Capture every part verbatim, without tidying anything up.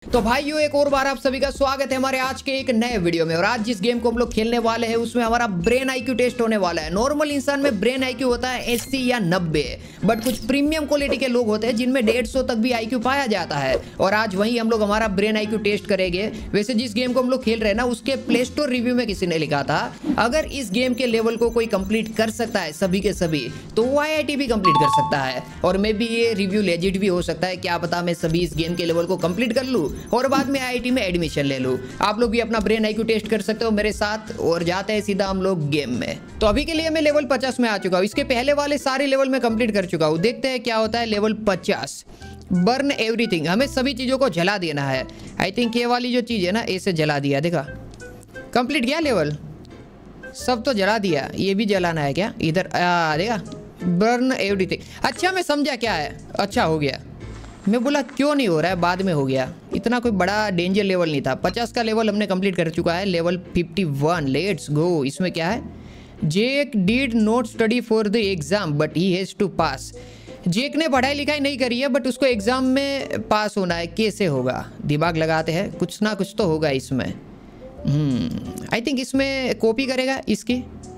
तो भाइयों एक और बार आप सभी का स्वागत है हमारे आज के एक नए वीडियो में। और आज जिस गेम को हम लोग खेलने वाले हैं उसमें हमारा ब्रेन आईक्यू टेस्ट होने वाला है। नॉर्मल इंसान में ब्रेन आईक्यू होता है अस्सी या नब्बे, बट कुछ प्रीमियम क्वालिटी के लोग होते हैं जिनमें डेढ़ सौ तक भी आईक्यू पाया जाता है। और आज वही हम लोग हमारा ब्रेन आईक्यू टेस्ट करेंगे। वैसे जिस गेम को हम लोग खेल रहे हैं ना, उसके प्ले स्टोर रिव्यू में किसी ने लिखा था अगर इस गेम के लेवल को कोई कंप्लीट कर सकता है सभी के सभी, तो वो आई आई टी भी कंप्लीट कर सकता है। और मे बी ये रिव्यू लेजिट भी हो सकता है, क्या पता मैं सभी इस गेम के लेवल को कंप्लीट कर लूँ और बाद में आई आई टी में एडमिशन ले लूँ। आप लोग भी अपना ब्रेन आईक्यू टेस्ट कर सकते हो मेरे साथ, और जाते हैं सीधा हम लोग गेम में। तो अभी के लिए मैं लेवल पचास में आ चुका हूँ। इसके पहले वाले सारे लेवल में कंप्लीट कर चुका हूँ। देखते हैं क्या होता है लेवल पचास। बर्न एवरीथिंग, हमें सभी चीजों को जला देना है। आई थिंक ये वाली जो चीज है ना, ऐसे जला दिया। देखा कंप्लीट किया लेवल, सब तो जला दिया। ये भी जलाना है क्या इधर? देखा बर्न एवरीथिंग। अच्छा मैं समझा क्या है। अच्छा हो गया। मैं बोला क्यों नहीं हो रहा है, बाद में हो गया। इतना कोई बड़ा डेंजर लेवल नहीं था। पचास का लेवल हमने कंप्लीट कर चुका है। लेवल इक्यावन, लेट्स गो। इसमें क्या है? Jake did not study for the exam but he has to pass. Jake ने पढ़ाई लिखाई नहीं करी है बट उसको एग्जाम में पास होना है। कैसे होगा? दिमाग लगाते हैं, कुछ ना कुछ तो होगा इसमें। हम्म आई थिंक इसमें कॉपी करेगा इसकी।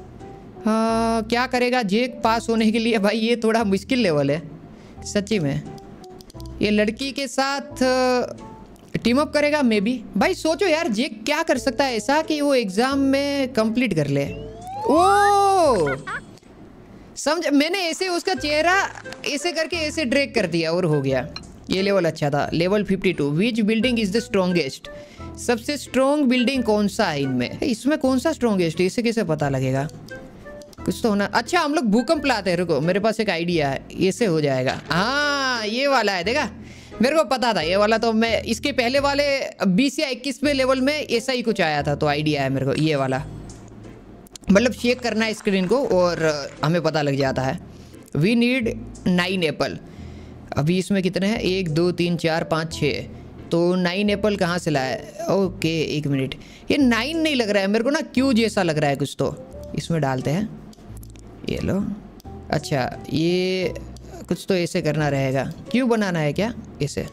हाँ क्या करेगा जेक पास होने के लिए? भाई ये थोड़ा मुश्किल लेवल है सच्ची में। ये लड़की के साथ टीम अप करेगा मे बी। भाई सोचो यार, जेक क्या कर सकता है ऐसा कि वो एग्जाम में कंप्लीट कर ले। ओ समझ, मैंने ऐसे उसका चेहरा ऐसे करके ऐसे ड्रैग कर दिया और हो गया। ये लेवल अच्छा था। लेवल बावन, which building is the strongest? सबसे स्ट्रॉन्ग बिल्डिंग कौन सा है इनमें? इसमें कौन सा स्ट्रॉन्गेस्ट है, इसे कैसे पता लगेगा? कुछ तो होना। अच्छा हम लोग भूकंप लाते हैं। रुको मेरे पास एक आइडिया है, ऐसे हो जाएगा। हाँ ये वाला है, देखा मेरे को पता था ये वाला। तो मैं इसके पहले वाले बीस या इक्कीसवें लेवल में ऐसा ही कुछ आया था, तो आइडिया है मेरे को ये वाला। मतलब शेक करना है स्क्रीन को और हमें पता लग जाता है। We need nine apple. अभी इसमें कितने हैं? एक दो तीन चार पाँच छः, तो नाइन एप्पल कहाँ से लाया है? ओके एक मिनट, ये नाइन नहीं लग रहा है मेरे को ना, क्यों जैसा लग रहा है कुछ। तो इसमें डालते हैं, ये लो। अच्छा ये कुछ तो ऐसे करना रहेगा। क्यों बनाना है क्या ऐसे?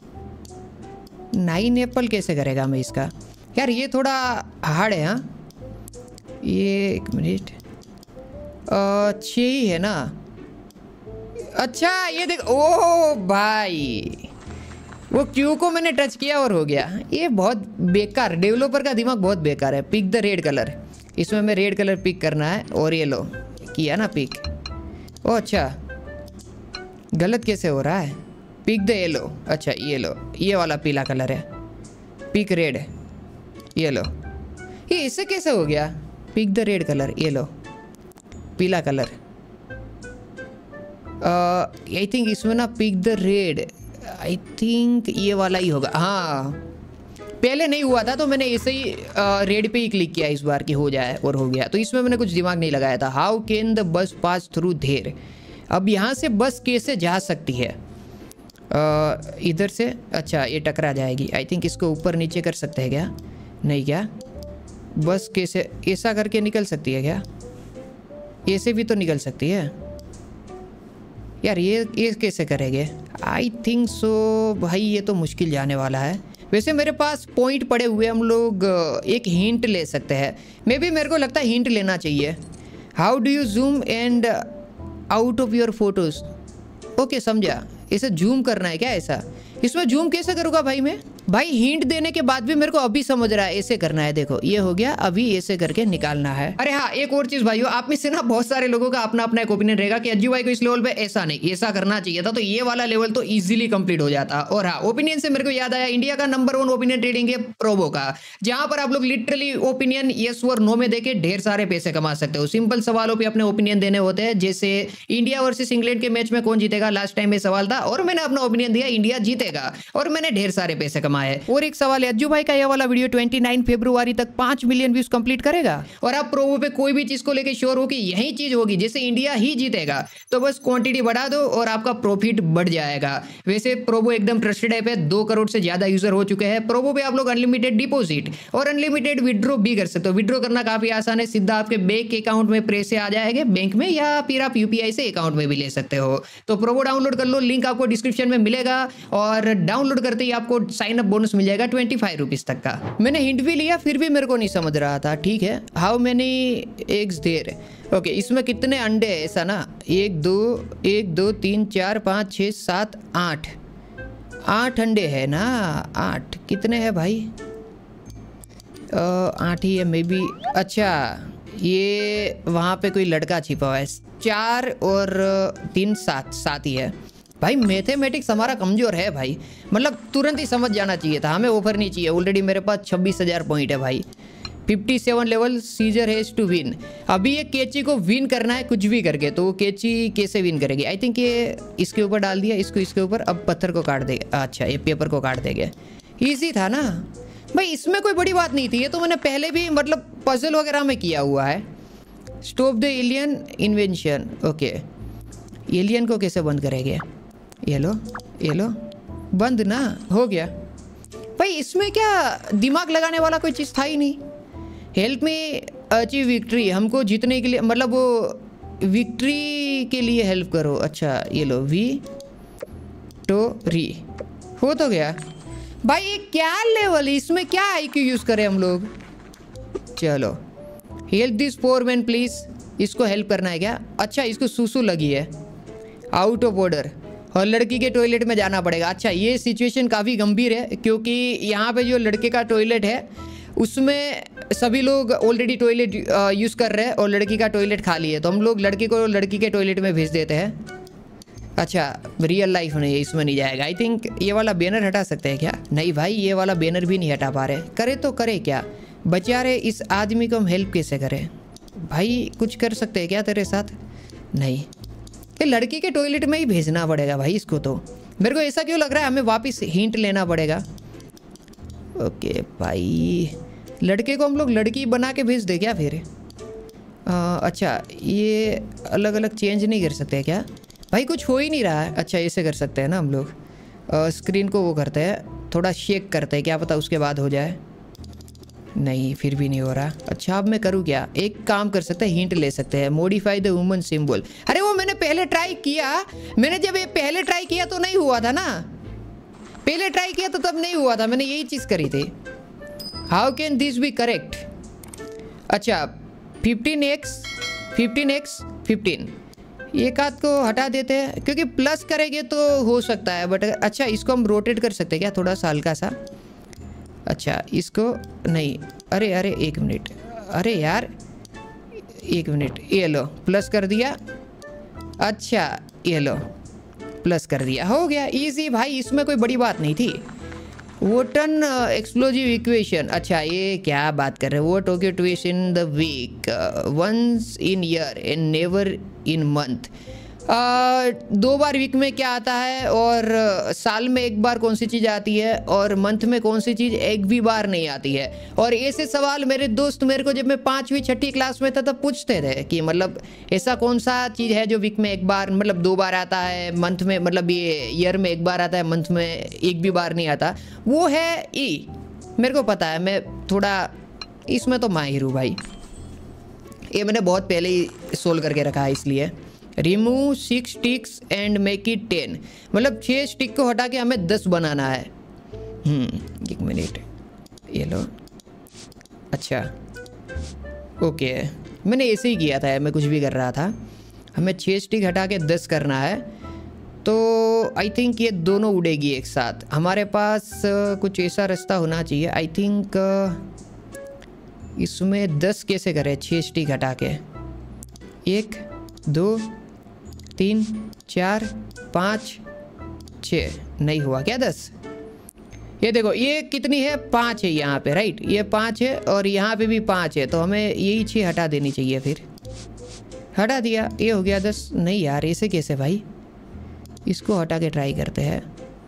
नाइन एप्पल कैसे करेगा मैं इसका? यार ये थोड़ा हार्ड है। हाँ ये एक मिनट, छः ही है ना। अच्छा ये देख, ओ भाई वो क्यू को मैंने टच किया और हो गया। ये बहुत बेकार, डेवलपर का दिमाग बहुत बेकार है। पिक द रेड कलर, इसमें मैं रेड कलर पिक करना है। और ये लो किया ना पिक। ओ अच्छा गलत कैसे हो रहा है? Pick the yellow. अच्छा ये लो, ये वाला पीला कलर है। पिक रेड, ये लो। ये इससे कैसे हो गया? पिक द रेड कलर, ये लो पीला कलर। आई थिंक इसमें ना pick the red, I think ये वाला ही होगा। हाँ पहले नहीं हुआ था तो मैंने ऐसे ही रेड पे ही क्लिक किया इस बार कि हो जाए, और हो गया। तो इसमें मैंने कुछ दिमाग नहीं लगाया था। How can the bus pass through their? अब यहाँ से बस कैसे जा सकती है? इधर से। अच्छा ये टकरा जाएगी। आई थिंक इसको ऊपर नीचे कर सकते हैं क्या? नहीं क्या? बस कैसे ऐसा करके निकल सकती है क्या? ऐसे भी तो निकल सकती है यार। ये ये कैसे करेंगे? आई थिंक सो भाई ये तो मुश्किल जाने वाला है। वैसे मेरे पास पॉइंट पड़े हुए, हम लोग एक हिंट ले सकते हैं। मे बी मेरे को लगता है हिंट लेना चाहिए। How do you zoom and out of your photos? Okay समझा, इसे जूम करना है क्या ऐसा? इसमें जूम कैसे करूँगा भाई मैं? भाई हिंट देने के बाद भी मेरे को अभी समझ रहा है ऐसे करना है। देखो ये हो गया, अभी ऐसे करके निकालना है। अरे हाँ एक और चीज भाइयों, आप में से ना बहुत सारे लोगों का अपना अपना एक ओपिनियन रहेगा कि अज्जू भाई को इस लेवल पे ऐसा नहीं ऐसा करना चाहिए था, तो ये वाला लेवल तो इजीली कंप्लीट हो जाता। और हाँ ओपिनियन से मेरे को याद आया, इंडिया का नंबर वन ओपिनियन ट्रेडिंग है प्रोबो का, जहां पर आप लोग लिटरली ओपिनियन यस और नो में देके ढेर सारे पैसे कमा सकते हो। सिंपल सवालों पर अपने ओपिनियन देने होते हैं, जैसे इंडिया वर्सेस इंग्लैंड के मैच में कौन जीतेगा, लास्ट टाइम में सवाल था और मैंने अपना ओपिनियन दिया इंडिया जीतेगा और मैंने ढेर सारे पैसे कमाए। और एक सवाल, अज्जू भाई का ये वाला वीडियो उनतीस फरवरी तक पाँच मिलियन व्यूज कंप्लीट करेगा? और आप प्रोबो पे कोई भी चीज को लेके श्योर हो कि यही चीज होगी, जैसे इंडिया ही जीतेगा, तो बस क्वांटिटी बढ़ा दो और आपका प्रॉफिट बढ़ जाएगा। वैसे प्रोबो एकदम ट्रस्टेड ऐप है, दो करोड़ से ज्यादा यूजर हो चुके हैं। प्रोबो पे आप लोग अनलिमिटेड डिपॉजिट और अनलिमिटेड विड्रॉ भी कर सकते हो। विड्रॉ करना काफी आसान है, सीधा आपके बैंक अकाउंट में पैसे आ जाएंगे बैंक में, या फिर आप यूपीआई से अकाउंट में भी ले सकते हो। तो प्रोबो डाउनलोड कर लो, लिंक आपको डिस्क्रिप्शन में मिलेगा। और डाउनलोड करते ही आपको साइन अप बोनस मिल जाएगा ट्वेंटी फाइव रुपीज़ तक का। मैंने हिंट भी लिया फिर भी मेरे को नहीं समझ रहा था। ठीक है, how many eggs there, okay इसमें कितने अंडे हैं ऐसा ना, एक दो एक दो तीन चार पाँच छः सात आठ, आठ अंडे है ना, आठ कितने हैं भाई, आ, आठ ही है मे बी। अच्छा ये वहाँ पे कोई लड़का छिपा हुआ है, चार और तीन सात, सात ही है भाई। मैथमेटिक्स हमारा कमज़ोर है भाई, मतलब तुरंत ही समझ जाना चाहिए था, हमें ऑफर नहीं चाहिए। ऑलरेडी मेरे पास छब्बीस हज़ार पॉइंट है भाई, सत्तावन level, scissor has to win. अभी ये केची को विन करना है कुछ भी करके, तो वो केची कैसे विन करेगी, आई थिंक ये इसके ऊपर डाल दिया, इसको इसके ऊपर, अब पत्थर को काट देगा, अच्छा ये पेपर को काट देगा। ईजी था ना भाई, इसमें कोई बड़ी बात नहीं थी, ये तो मैंने पहले भी मतलब पजल वगैरह में किया हुआ है। Stop the alien invention, okay alien को कैसे बंद करेंगे, ये लो ये लो बंद ना हो गया भाई। इसमें क्या दिमाग लगाने वाला कोई चीज़ था ही नहीं। हेल्प में अचीव विक्ट्री, हमको जीतने के लिए मतलब वो विक्ट्री के लिए हेल्प करो। अच्छा ये लो वी टो री, हो तो गया भाई। ये क्या लेवल है, इसमें क्या आईक्यू यूज़ करें हम लोग। चलो help this poor man please, इसको हेल्प करना है क्या। अच्छा इसको सूसू लगी है, आउट ऑफ ऑर्डर, और लड़की के टॉयलेट में जाना पड़ेगा। अच्छा ये सिचुएशन काफ़ी गंभीर है, क्योंकि यहाँ पे जो लड़के का टॉयलेट है उसमें सभी लोग ऑलरेडी टॉयलेट यूज़ कर रहे हैं और लड़की का टॉयलेट खाली है, तो हम लोग लड़की को लड़की के टॉयलेट में भेज देते हैं। अच्छा रियल लाइफ नहीं है, इसमें नहीं जाएगा। आई थिंक ये वाला बैनर हटा सकते हैं क्या, नहीं भाई ये वाला बैनर भी नहीं हटा पा रहे। करे तो करे क्या, बेचारे इस आदमी को हम हेल्प कैसे करें भाई, कुछ कर सकते हैं क्या तेरे साथ, नहीं ये लड़की के टॉयलेट में ही भेजना पड़ेगा भाई इसको। तो मेरे को ऐसा क्यों लग रहा है हमें वापस हिंट लेना पड़ेगा। ओके भाई लड़के को हम लोग लड़की बना के भेज दे क्या फिर। आ, अच्छा ये अलग अलग चेंज नहीं कर सकते क्या भाई, कुछ हो ही नहीं रहा है। अच्छा ऐसे कर सकते हैं ना हम लोग, स्क्रीन को वो करते हैं थोड़ा शेक करते हैं, क्या पता उसके बाद हो जाए। नहीं फिर भी नहीं हो रहा। अच्छा अब मैं करूँ क्या, एक काम कर सकते हैं, हिंट ले सकते हैं, मॉडिफाई द वुमन सिंबल। अरे वो मैंने पहले ट्राई किया, मैंने जब ये पहले ट्राई किया तो नहीं हुआ था ना, पहले ट्राई किया तो तब नहीं हुआ था, मैंने यही चीज़ करी थी। How can this be correct. अच्छा fifteen X fifteen X fifteen, एक हाथ को हटा देते हैं क्योंकि प्लस करेंगे तो हो सकता है, बट अच्छा इसको हम रोटेट कर सकते हैं क्या थोड़ा सा हल्का सा। अच्छा इसको नहीं, अरे अरे एक मिनट, अरे यार एक मिनट, ये लो प्लस कर दिया। अच्छा ये लो प्लस कर दिया, हो गया इजी भाई, इसमें कोई बड़ी बात नहीं थी। वोटन एक्सप्लोजिव इक्वेशन, अच्छा ये क्या बात कर रहे हैं, वो Tokyo twist in the week, once in year and never in month. दो बार वीक में क्या आता है और साल में एक बार कौन सी चीज़ आती है और मंथ में कौन सी चीज़ एक भी बार नहीं आती है। और ऐसे सवाल मेरे दोस्त मेरे को जब मैं पाँचवीं छठी क्लास में था तब पूछते थे कि मतलब ऐसा कौन सा चीज़ है जो वीक में एक बार मतलब दो बार आता है, मंथ में मतलब ये ईयर में एक बार आता है, मंथ में एक भी बार नहीं आता। वो है ई, मेरे को पता है, मैं थोड़ा इसमें तो माहिर हूँ भाई, ये मैंने बहुत पहले ही सोल्व करके रखा है। इसलिए remove six sticks and make it ten, मतलब छः स्टिक को हटा के हमें दस बनाना है। हम्म एक मिनट, ये लो। अच्छा ओके मैंने ऐसे ही किया था, मैं कुछ भी कर रहा था। हमें छः स्टिक हटा के दस करना है, तो आई थिंक ये दोनों उड़ेगी एक साथ। हमारे पास कुछ ऐसा रास्ता होना चाहिए। आई थिंक इसमें दस कैसे करें, छः स्टिक हटा के, एक दो तीन चार पाँच छः, नहीं हुआ क्या दस। ये देखो ये कितनी है, पाँच है यहाँ पे, राइट, ये पाँच है और यहाँ पे भी पाँच है, तो हमें यही छः हटा देनी चाहिए। फिर हटा दिया, ये हो गया दस। नहीं यार ऐसे कैसे भाई, इसको हटा के ट्राई करते हैं।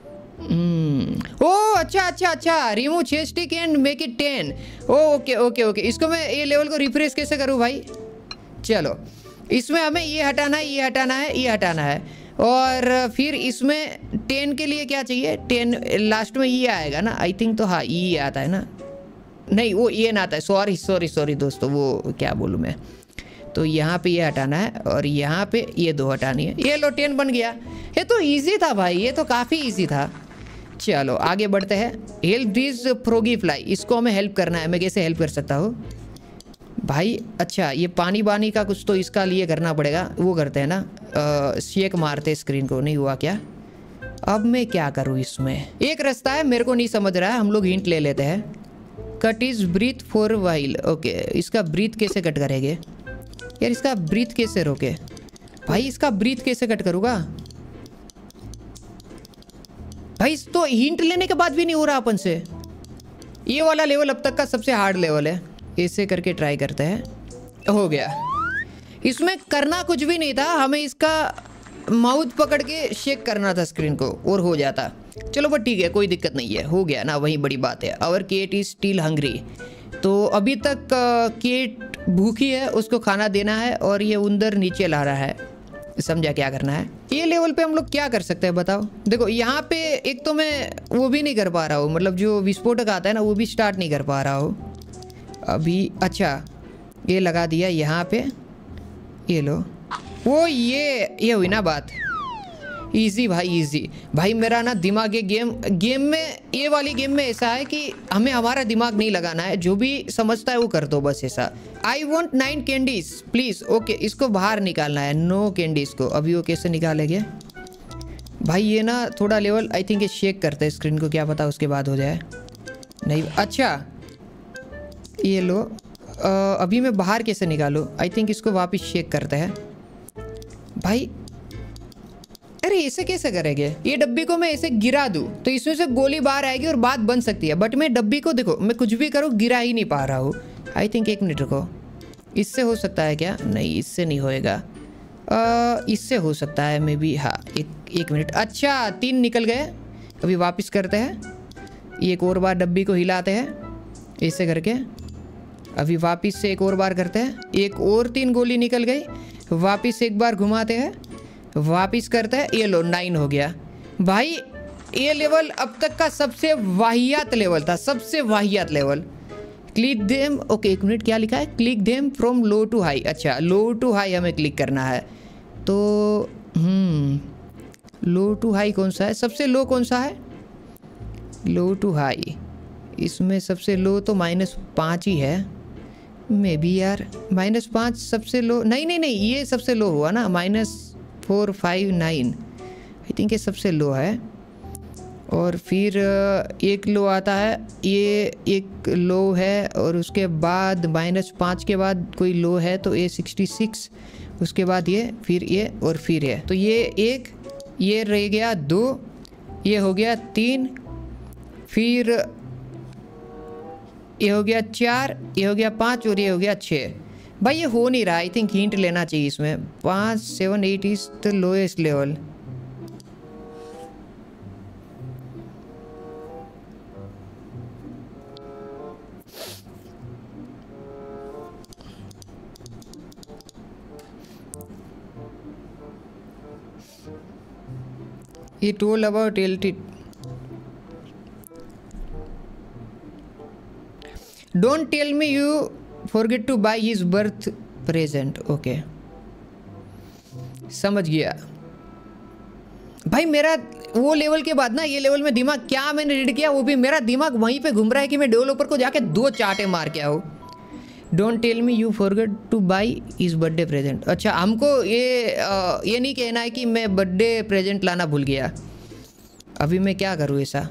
ओ अच्छा अच्छा अच्छा, रिमूव छः stick and make it ten. Okay okay okay, इसको मैं ये लेवल को रिफ्रेश कैसे करूँ भाई। चलो इसमें हमें ये हटाना है, ये हटाना है, ये हटाना है, और फिर इसमें टेन के लिए क्या चाहिए, टेन लास्ट में ये आएगा ना आई थिंक, तो हाँ ये आता है ना, नहीं वो ये ना आता है, सॉरी सॉरी सॉरी दोस्तों, वो क्या बोलूँ मैं। तो यहाँ पे ये हटाना है और यहाँ पे ये दो हटानी है। ये लो टेन बन गया। ये तो इजी था भाई, ये तो काफ़ी इजी था। चलो आगे बढ़ते हैं। हेल्प दिस फ्रॉगी फ्लाई, इसको हमें हेल्प करना है। मैं कैसे हेल्प कर सकता हूँ भाई? अच्छा ये पानी बानी का कुछ तो इसका लिए करना पड़ेगा। वो करते हैं ना, शेक मारते स्क्रीन को। नहीं हुआ क्या? अब मैं क्या करूँ इसमें? एक रास्ता है, मेरे को नहीं समझ रहा है। हम लोग हिंट ले लेते हैं। Cut is breath for while. Okay, इसका ब्रीथ कैसे कट करेंगे यार? इसका ब्रीथ कैसे रोके भाई? इसका ब्रीथ कैसे कट करूँगा भाई? तो हिंट लेने के बाद भी नहीं हो रहा अपन से। ये वाला लेवल अब तक का सबसे हार्ड लेवल है। ऐसे करके ट्राई करते हैं। हो गया। इसमें करना कुछ भी नहीं था, हमें इसका माउथ पकड़ के शेक करना था स्क्रीन को और हो जाता। चलो बट ठीक है, कोई दिक्कत नहीं है, हो गया ना, वही बड़ी बात है। Our cat is still hungry. तो अभी तक केट भूखी है, उसको खाना देना है और ये उंदर नीचे ला रहा है। समझा क्या करना है? ये लेवल पे हम लोग क्या कर सकते हैं बताओ? देखो यहाँ पे एक तो मैं वो भी नहीं कर पा रहा हूँ, मतलब जो विस्फोटक आता है ना वो भी स्टार्ट नहीं कर पा रहा हूँ अभी। अच्छा ये लगा दिया यहाँ पे, ये लो। वो ये ये हुई ना बात। इजी भाई इजी। भाई मेरा ना दिमाग ये गेम गेम में ये वाली गेम में ऐसा है कि हमें हमारा दिमाग नहीं लगाना है, जो भी समझता है वो कर दो बस ऐसा। I want nine candies please. Okay, इसको बाहर निकालना है, नो कैंडीज को। अभी वो कैसे निकालेंगे भाई? ये ना थोड़ा लेवल आई थिंक ये शेक करते हैं स्क्रीन को, क्या पता उसके बाद हो जाए। नहीं अच्छा ये लो। आ, अभी मैं बाहर कैसे निकालूँ? आई थिंक इसको वापस शेक करते हैं भाई। अरे ऐसे कैसे करेंगे? ये डब्बी को मैं ऐसे गिरा दूं तो इसमें से गोली बाहर आएगी और बात बन सकती है, बट मैं डब्बी को देखो, मैं कुछ भी करूँ गिरा ही नहीं पा रहा हूँ। आई थिंक एक मिनट रुको, इससे हो सकता है क्या? नहीं इससे नहीं होएगा। आ, इससे हो सकता है मे बी। हाँ एक एक मिनट। अच्छा तीन निकल गए। अभी वापस करते हैं, एक और बार डब्बी को हिलाते हैं ऐसे करके। अभी वापस से एक और बार करते हैं, एक और तीन गोली निकल गई। वापस एक बार घुमाते हैं, वापिस करते हैं। ये लो नाइन हो गया भाई। ये लेवल अब तक का सबसे वाहियात लेवल था, सबसे वाहियात लेवल। Click them. ओके एक मिनट, क्या लिखा है? Click them from low to high. अच्छा लो टू हाई हमें क्लिक करना है। तो हम्म लो टू हाई कौन सा है? सबसे लो कौन सा है? लो टू हाई, इसमें सबसे लो तो माइनस पाँच ही है मे बी यार। माइनस पाँच सबसे लो? नहीं नहीं नहीं, ये सबसे लो हुआ ना, minus four five nine. I think ये सबसे लो है। और फिर एक लो आता है, ये एक लो है, और उसके बाद माइनस पाँच के बाद कोई लो है तो ये सिक्सटी सिक्स, उसके बाद ये, फिर ये और फिर ये। तो ये एक, ये रह गया दो, ये हो गया तीन, फिर ये हो गया चार, ये हो गया पाँच और ये हो गया छः। भाई ये हो नहीं रहा। आई थिंक हिंट लेना चाहिए इसमें। पाँच seven eight is the lowest level. He told about L T. Don't tell me you forget to buy his birth present. Okay, समझ गया भाई। मेरा वो लेवल के बाद ना ये लेवल में दिमाग, क्या मैंने रीड किया वो भी मेरा दिमाग वहीं पे घूम रहा है कि मैं डेवलपर को जाके दो चाटे मार के आऊँ। Don't tell me you forget to buy his birthday present. अच्छा हमको ये आ, ये नहीं कहना है कि मैं बर्थडे प्रेजेंट लाना भूल गया। अभी मैं क्या करूँ ऐसा?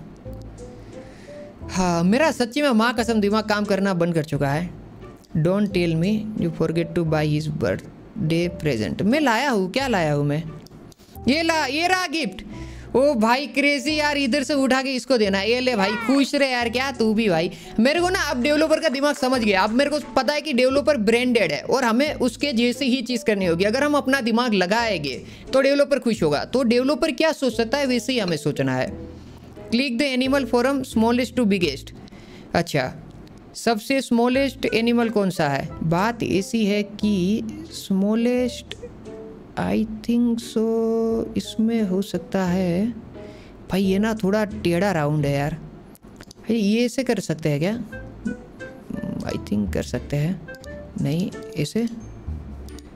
हाँ मेरा सच्ची में माँ कसम दिमाग काम करना बंद कर चुका है। Don't tell me you forget to buy his birthday present. मैं लाया हूँ, क्या लाया हूँ मैं? ये ला, ये रहा गिफ्ट। ओ भाई क्रेजी यार, इधर से उठा के इसको देना है। ये ले भाई, खुश रहे यार। क्या तू भी भाई? मेरे को ना अब डेवलपर का दिमाग समझ गया। अब मेरे को पता है कि डेवलपर ब्रांडेड है और हमें उसके जैसे ही चीज़ करनी होगी। अगर हम अपना दिमाग लगाएंगे तो डेवलपर खुश होगा। तो डेवलपर क्या सोच सकता है वैसे ही हमें सोचना है। Click the animal from smallest to biggest. अच्छा सबसे स्मॉलेस्ट एनिमल कौन सा है? बात ऐसी है कि स्मॉलेस्ट आई थिंक सो इसमें हो सकता है भाई। ये ना थोड़ा टेढ़ा राउंड है यार। भाई ये ऐसे कर सकते हैं क्या? आई थिंक कर सकते हैं। नहीं ऐसे,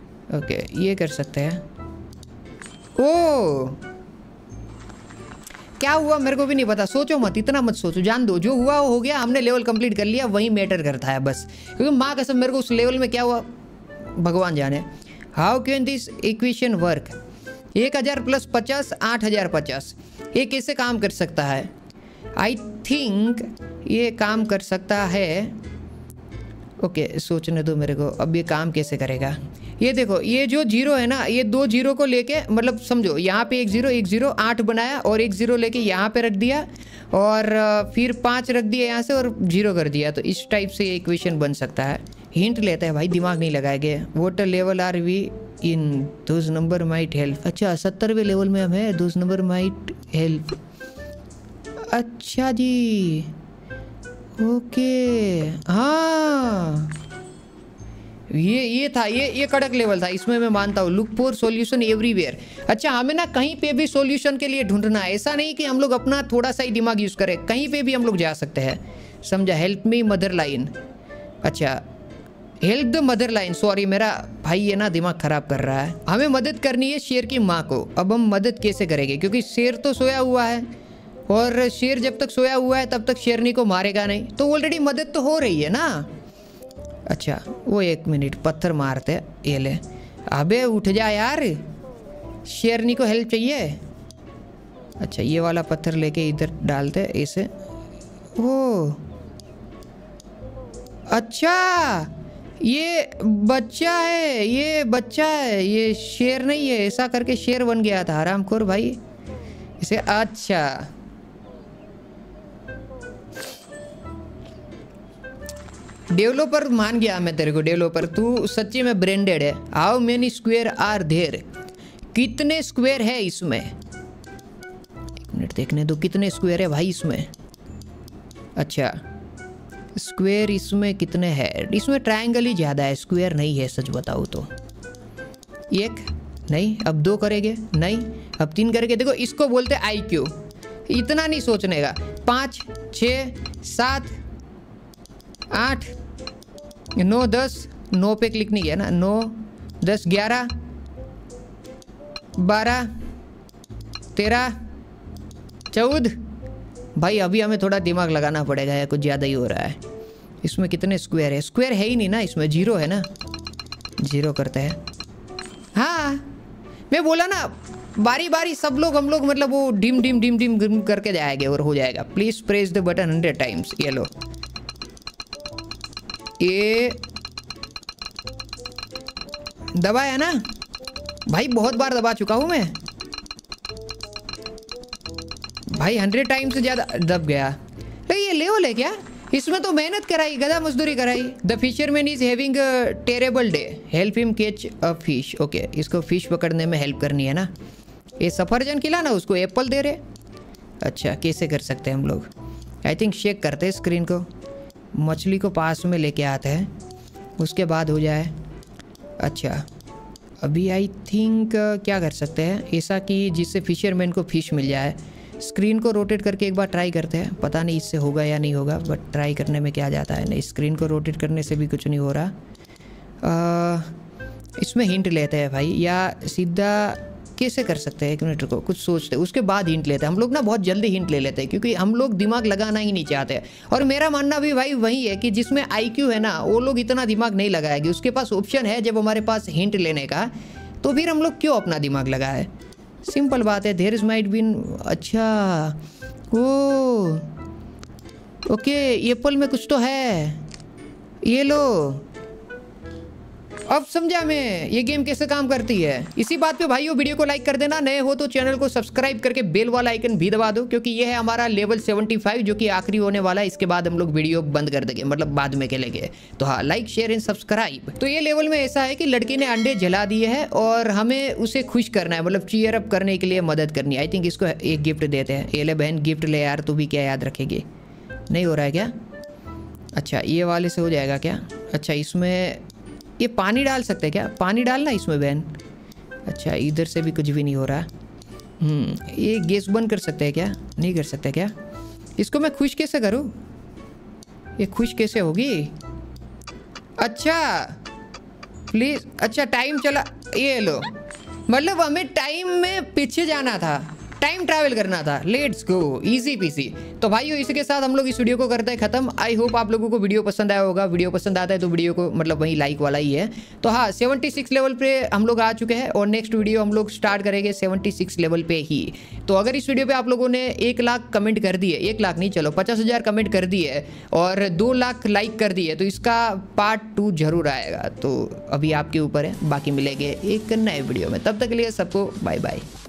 ओके ये कर सकते हैं। ओ क्या हुआ मेरे को भी नहीं पता, सोचो मत, इतना मत सोचो, जान दो, जो हुआ वो हो गया, हमने लेवल कंप्लीट कर लिया, वही मैटर करता है बस। क्योंकि माँ कसम मेरे को उस लेवल में क्या हुआ भगवान जाने। How can this equation work? एक हज़ार प्लस पचास, आठ हज़ार पचास, ये कैसे काम कर सकता है? आई थिंक ये काम कर सकता है। ओके okay, सोचने दो मेरे को, अब ये काम कैसे करेगा? ये देखो, ये जो जीरो है ना, ये दो जीरो को लेके, मतलब समझो यहाँ पे एक जीरो एक जीरो आठ बनाया और एक जीरो लेके यहाँ पे रख दिया और फिर पाँच रख दिया यहाँ से और जीरो कर दिया, तो इस टाइप से ये इक्वेशन बन सकता है। हिंट लेते हैं भाई, दिमाग नहीं लगाएंगे। What level are we in, those number might help. अच्छा सत्तरवें लेवल में हम है, दोज नंबर माइट हेल्प। अच्छा जी, ओके हाँ, ये ये था, ये ये कड़क लेवल था, इसमें मैं मानता हूँ। Look for solution everywhere. अच्छा हमें ना कहीं पे भी सॉल्यूशन के लिए ढूंढना है, ऐसा नहीं कि हम लोग अपना थोड़ा सा ही दिमाग यूज़ करें, कहीं पे भी हम लोग जा सकते हैं, समझा? Help me mother line. अच्छा help the mother line, sorry मेरा भाई ये ना दिमाग खराब कर रहा है। हमें मदद करनी है शेर की माँ को। अब हम मदद कैसे करेंगे, क्योंकि शेर तो सोया हुआ है और शेर जब तक सोया हुआ है तब तक शेरनी को मारेगा नहीं, तो ऑलरेडी मदद तो हो रही है ना। अच्छा वो एक मिनट, पत्थर मारते, ये ले, अबे उठ जा यार, शेरनी को हेल्प चाहिए। अच्छा ये वाला पत्थर लेके इधर डालते ऐसे। ओ अच्छा ये बच्चा है, ये बच्चा है, ये शेर नहीं है, ऐसा करके शेर बन गया था हरामखोर भाई इसे। अच्छा डेवलपर मान गया मैं तेरे को, डेवलपर तू सच्ची में ब्रांडेड है। How many square are there, कितने स्क्वायर है इसमें? एक मिनट देखने दो, कितने स्क्वायर है भाई इसमें। अच्छा स्क्वायर इसमें कितने हैं? इसमें ट्रायंगल ही ज़्यादा है, स्क्वायर नहीं है सच बताऊँ तो। एक नहीं, अब दो करेंगे नहीं, अब तीन करेंगे। देखो इसको बोलते हैं आई क्यू, इतना नहीं सोचने का। पाँच छः सात आठ नौ दस, नौ पे क्लिक नहीं किया ना, नौ दस ग्यारह बारह तेरह चौदह। भाई अभी हमें थोड़ा दिमाग लगाना पड़ेगा, या कुछ ज़्यादा ही हो रहा है। इसमें कितने स्क्वायर है? स्क्वायर है ही नहीं ना इसमें, जीरो है ना, जीरो करते हैं। हाँ मैं बोला ना, बारी बारी सब लोग हम लोग मतलब वो डिम डिम डिम डिम डिम करके जाएंगे और हो जाएगा। Please press the button hundred times. ये लो, ये दबाया ना भाई, बहुत बार दबा चुका हूं मैं भाई, हंड्रेड टाइम से ज्यादा दब गया। तो ये लेवल है क्या? इसमें तो मेहनत कराई, गधा मजदूरी कराई। The fisherman is having a terrible day, help him catch a fish. Okay इसको फिश पकड़ने में हेल्प करनी है ना। ये सफरजन खिलाना, उसको एप्पल दे रहे। अच्छा कैसे कर सकते हैं हम लोग? आई थिंक शेक करते हैं स्क्रीन को, मछली को पास में लेके आते हैं, उसके बाद हो जाए। अच्छा अभी आई थिंक क्या कर सकते हैं ऐसा कि जिससे फिशरमैन को फिश मिल जाए। स्क्रीन को रोटेट करके एक बार ट्राई करते हैं, पता नहीं इससे होगा या नहीं होगा, बट ट्राई करने में क्या जाता है। नहीं स्क्रीन को रोटेट करने से भी कुछ नहीं हो रहा। आ, इसमें हिंट लेते हैं भाई, या सीधा कैसे कर सकते हैं? एक मिनट को कुछ सोचते हैं, उसके बाद हिंट लेते हैं। हम लोग ना बहुत जल्दी हिंट ले लेते हैं क्योंकि हम लोग दिमाग लगाना ही नहीं चाहते। और मेरा मानना भी भाई वही है कि जिसमें आईक्यू है ना, वो लोग इतना दिमाग नहीं लगाएंगे। उसके पास ऑप्शन है जब हमारे पास हिंट लेने का, तो फिर हम लोग क्यों अपना दिमाग लगाए? सिंपल बात है। देयर इज माइट बीन, अच्छा ओ ओके, एप्पल में कुछ तो है, ये लो अब समझा मैं ये गेम कैसे काम करती है। इसी बात पे भाइयों वीडियो को लाइक कर देना, नए हो तो चैनल को सब्सक्राइब करके बेल वाला आइकन भी दबा दो, क्योंकि ये है हमारा लेवल पचहत्तर जो कि आखिरी होने वाला है। इसके बाद हम लोग वीडियो बंद कर देंगे, मतलब बाद में खेलेंगे। तो हाँ, लाइक शेयर एंड सब्सक्राइब। तो ये लेवल में ऐसा है कि लड़की ने अंडे जला दिए हैं और हमें उसे खुश करना है, मतलब चीयर अप करने के लिए मदद करनी है। आई थिंक इसको एक गिफ्ट देते हैं। ये ले बहन गिफ्ट ले यार, तू भी क्या याद रखेगी? नहीं हो रहा है क्या? अच्छा ये वाले से हो जाएगा क्या? अच्छा इसमें ये पानी डाल सकते हैं क्या? पानी डालना इसमें बहन। अच्छा इधर से भी कुछ भी नहीं हो रहा। हम्म ये गैस बंद कर सकते हैं क्या? नहीं कर सकते क्या? इसको मैं खुश कैसे करूँ? ये खुश कैसे होगी? अच्छा प्लीज़, अच्छा टाइम चला, ये लो, मतलब हमें टाइम में पीछे जाना था, टाइम ट्रैवल करना था। Let's go, easy peasy. तो भाइयों इसी के साथ हम लोग इस वीडियो को करते हैं खत्म। आई होप आप लोगों को वीडियो पसंद आया होगा। वीडियो पसंद आता है तो वीडियो को मतलब वही लाइक वाला ही है। तो हाँ, छिहत्तर लेवल पे हम लोग आ चुके हैं और नेक्स्ट वीडियो हम लोग स्टार्ट करेंगे छिहत्तर लेवल पे ही। तो अगर इस वीडियो पे आप लोगों ने एक लाख कमेंट कर दिए, एक लाख नहीं चलो पचास हजार कमेंट कर दिए और दो लाख लाइक कर दिए, तो इसका पार्ट टू जरूर आएगा। तो अभी आपके ऊपर है, बाकी मिलेंगे एक नए वीडियो में। तब तक के लिए सबको बाय बाय।